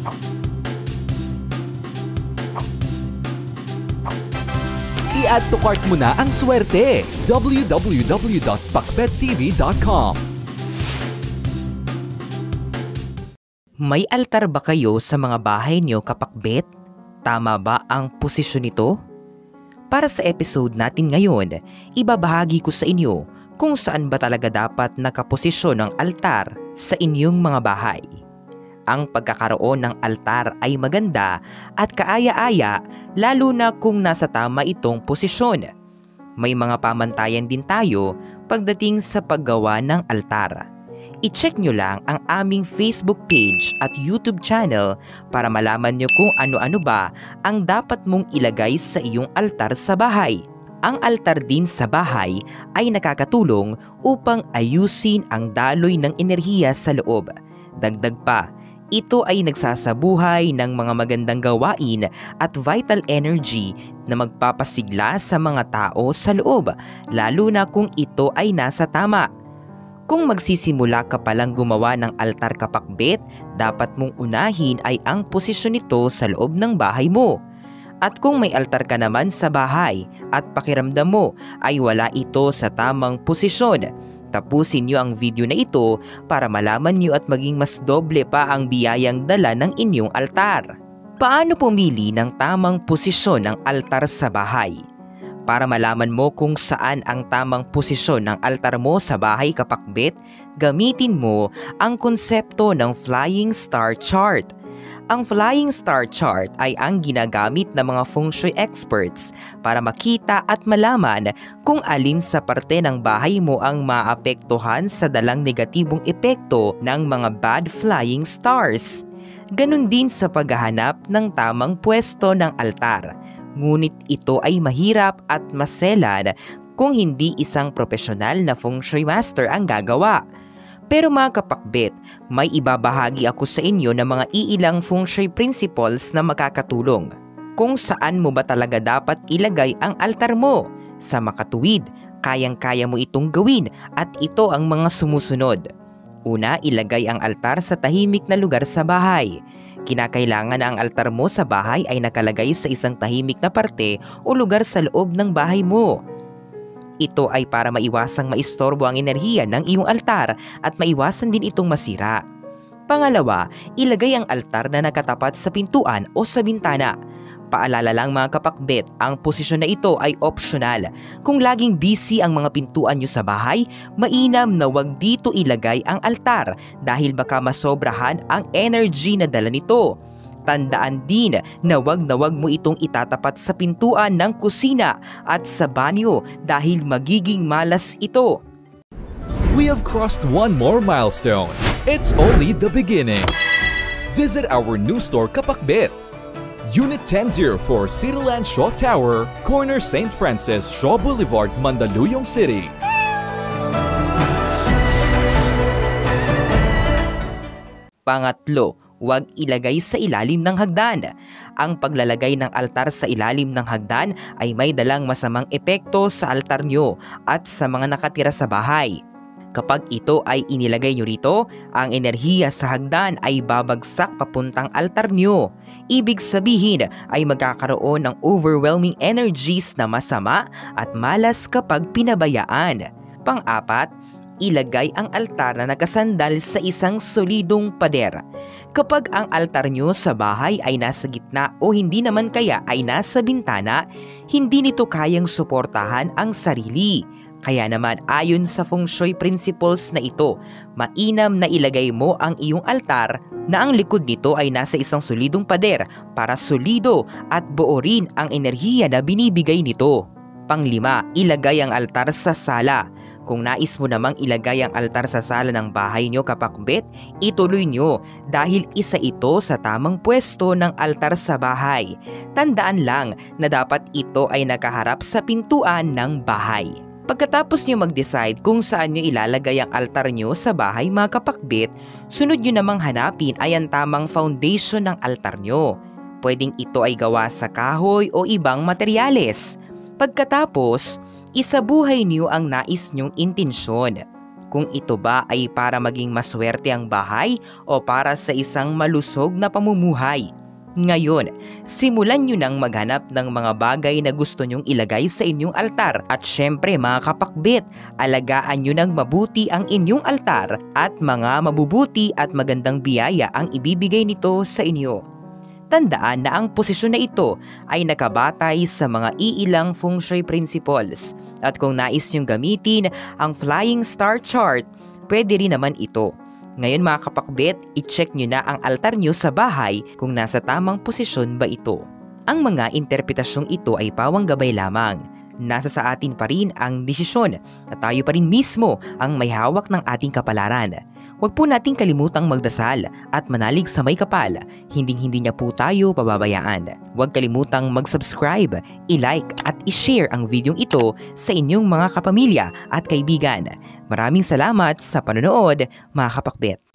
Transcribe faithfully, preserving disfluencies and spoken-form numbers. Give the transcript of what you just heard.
I-add to cart mo na ang swerte. w w w dot pakbet t v dot com. May altar ba kayo sa mga bahay nyo, kapakbet? Tama ba ang posisyon nito? Para sa episode natin ngayon, ibabahagi ko sa inyo kung saan ba talaga dapat nakaposisyon ang altar sa inyong mga bahay. Ang pagkakaroon ng altar ay maganda at kaaya-aya lalo na kung nasa tama itong posisyon. May mga pamantayan din tayo pagdating sa paggawa ng altar. I-check nyo lang ang aming Facebook page at YouTube channel para malaman nyo kung ano-ano ba ang dapat mong ilagay sa iyong altar sa bahay. Ang altar din sa bahay ay nakakatulong upang ayusin ang daloy ng enerhiya sa loob. Dagdag pa, ito ay nagsasabuhay ng mga magandang gawain at vital energy na magpapasigla sa mga tao sa loob, lalo na kung ito ay nasa tama. Kung magsisimula ka palang gumawa ng altar, kapakbet, dapat mong unahin ay ang posisyon nito sa loob ng bahay mo. At kung may altar ka naman sa bahay at pakiramdam mo ay wala ito sa tamang posisyon, tapusin nyo ang video na ito para malaman nyo at maging mas doble pa ang biyayang dala ng inyong altar. Paano pumili ng tamang posisyon ng altar sa bahay? Para malaman mo kung saan ang tamang posisyon ng altar mo sa bahay, kapakbet, gamitin mo ang konsepto ng Flying Star Chart. Ang Flying Star Chart ay ang ginagamit ng mga feng shui experts para makita at malaman kung alin sa parte ng bahay mo ang maapektuhan sa dalang negatibong epekto ng mga bad flying stars. Ganon din sa paghahanap ng tamang pwesto ng altar. Ngunit ito ay mahirap at maselan kung hindi isang profesional na feng shui master ang gagawa. Pero mga kapakbet, may ibabahagi ako sa inyo ng mga iilang feng shui principles na makakatulong. Kung saan mo ba talaga dapat ilagay ang altar mo? Sa makatuwid, kayang-kaya mo itong gawin at ito ang mga sumusunod. Una, ilagay ang altar sa tahimik na lugar sa bahay. Kinakailangan na ang altar mo sa bahay ay nakalagay sa isang tahimik na parte o lugar sa loob ng bahay mo. Ito ay para maiwasang maistorbo ang enerhiya ng iyong altar at maiwasan din itong masira. Pangalawa, ilagay ang altar na nakatapat sa pintuan o sa bintana. Paalala lang mga kapakbet, ang posisyon na ito ay optional. Kung laging busy ang mga pintuan nyo sa bahay, mainam na wag dito ilagay ang altar dahil baka masobrahan ang energy na dala nito. Tandaan din na wag na wag mo itong itatapat sa pintuan ng kusina at sa banyo dahil magiging malas ito. We have crossed one more milestone. It's only the beginning. Visit our new store, Kapakbet. Unit ten oh four Cityland Shaw Tower, corner Saint Francis Shaw Boulevard, Mandaluyong City. Pangatlo, huwag ilagay sa ilalim ng hagdan. Ang paglalagay ng altar sa ilalim ng hagdan ay may dalang masamang epekto sa altar nyo at sa mga nakatira sa bahay. Kapag ito ay inilagay nyo rito, ang enerhiya sa hagdan ay babagsak papuntang altar nyo. Ibig sabihin ay magkakaroon ng overwhelming energies na masama at malas kapag pinabayaan. Pang-apat, ilagay ang altar na nakasandal sa isang solidong pader. Kapag ang altar nyo sa bahay ay nasa gitna o hindi naman kaya ay nasa bintana, hindi nito kayang suportahan ang sarili. Kaya naman ayon sa feng shui principles na ito, mainam na ilagay mo ang iyong altar na ang likod nito ay nasa isang solidong pader para solido at buo rin ang enerhiya na binibigay nito. Panglima, ilagay ang altar sa sala. Kung nais mo namang ilagay ang altar sa sala ng bahay nyo, kapakbet, ituloy nyo dahil isa ito sa tamang pwesto ng altar sa bahay. Tandaan lang na dapat ito ay nakaharap sa pintuan ng bahay. Pagkatapos nyo mag-decide kung saan nyo ilalagay ang altar nyo sa bahay, mga kapakbet, sunod nyo namang hanapin ay ang tamang foundation ng altar nyo. Pwedeng ito ay gawa sa kahoy o ibang materyales. Pagkatapos, isabuhay niyo ang nais nyong intensyon. kung ito ba ay para maging maswerte ang bahay o para sa isang malusog na pamumuhay. Ngayon, simulan nyo nang maghanap ng mga bagay na gusto nyong ilagay sa inyong altar. At syempre mga kapakbit, alagaan nyo nang mabuti ang inyong altar at mga mabubuti at magandang biyaya ang ibibigay nito sa inyo. Tandaan na ang posisyon na ito ay nakabatay sa mga iilang feng shui principles. At kung nais nyong gamitin ang Flying Star Chart, pwede rin naman ito. Ngayon mga kapakbit, i-check nyo na ang altar nyo sa bahay kung nasa tamang posisyon ba ito. Ang mga interpretasyong ito ay pawang gabay lamang. Nasa sa atin pa rin ang desisyon at tayo pa rin mismo ang may hawak ng ating kapalaran. Huwag po nating kalimutang magdasal at manalig sa may kapal. Hinding-hindi niya po tayo pababayaan. Huwag kalimutang mag-subscribe, i-like at i-share ang videong ito sa inyong mga kapamilya at kaibigan. Maraming salamat sa panonood mga kapakbit.